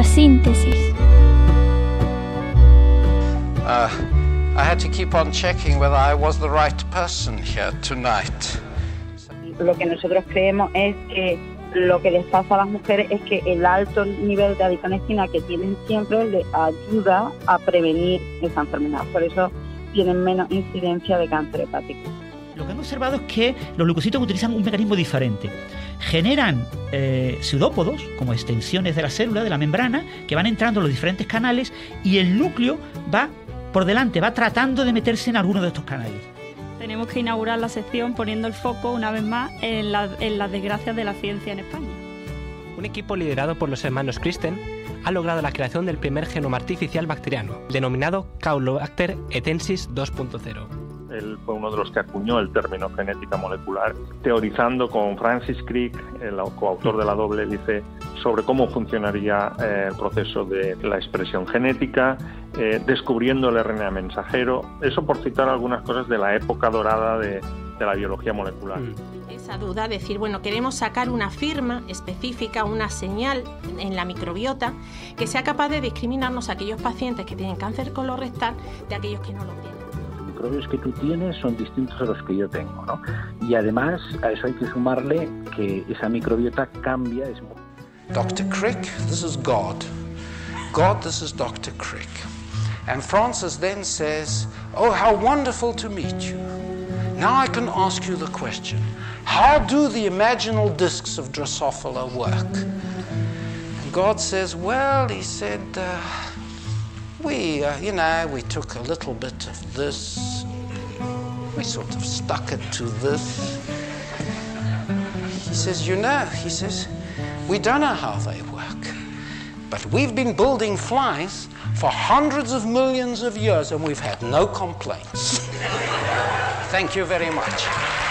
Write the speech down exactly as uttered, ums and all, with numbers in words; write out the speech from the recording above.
Biosíntesis. Uh, I had to keep on checking whether I was the right person here tonight. Lo que nosotros creemos es que lo que les pasa a las mujeres es que el alto nivel de adiponectina que tienen siempre les ayuda a prevenir esa enfermedad. Por eso tienen menos incidencia de cáncer hepático. Lo que han observado es que los leucocitos utilizan un mecanismo diferente. Generan eh, pseudópodos, como extensiones de la célula, de la membrana, que van entrando en los diferentes canales y el núcleo va por delante, va tratando de meterse en alguno de estos canales. Tenemos que inaugurar la sección poniendo el foco una vez más en, la, en las desgracias de la ciencia en España. Un equipo liderado por los hermanos Christen ha logrado la creación del primer genoma artificial bacteriano, denominado Caulobacter etensis dos punto cero. Él fue uno de los que acuñó el término genética molecular, teorizando con Francis Crick, el coautor de la doble hélice, sobre cómo funcionaría eh, el proceso de la expresión genética, eh, descubriendo el R N A mensajero, eso por citar algunas cosas de la época dorada de, de la biología molecular. Esa duda, decir, bueno, queremos sacar una firma específica, una señal en la microbiota que sea capaz de discriminarnos a aquellos pacientes que tienen cáncer colorectal de aquellos que no lo tienen. Los microbios que tú tienes son distintos a los que yo tengo, ¿no? Y además a eso hay que sumarle que esa microbiota cambia. Es... Doctor Crick, this is God. God, this is Doctor Crick. And Francis then says, oh, how wonderful to meet you. Now I can ask you the question, how do the imaginal discs of Drosophila work? And God says, well, he said, uh, we, uh, you know, we took a little bit of this, we sort of stuck it to this. He says, you know, he says, we don't know how they work, but we've been building flies for hundreds of millions of years and we've had no complaints. Thank you very much.